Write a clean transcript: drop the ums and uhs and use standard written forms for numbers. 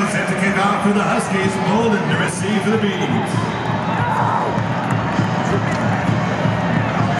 set to kick off for the Huskies. Molden to receive the beads.